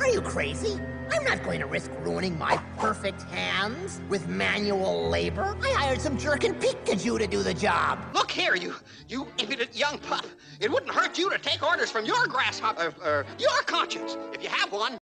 Are you crazy? I'm not going to risk ruining my perfect hands with manual labor. I hired some jerk in Pikachu to do the job. Look here, you impudent young pup. It wouldn't hurt you to take orders from your grasshopper, your conscience, if you have one.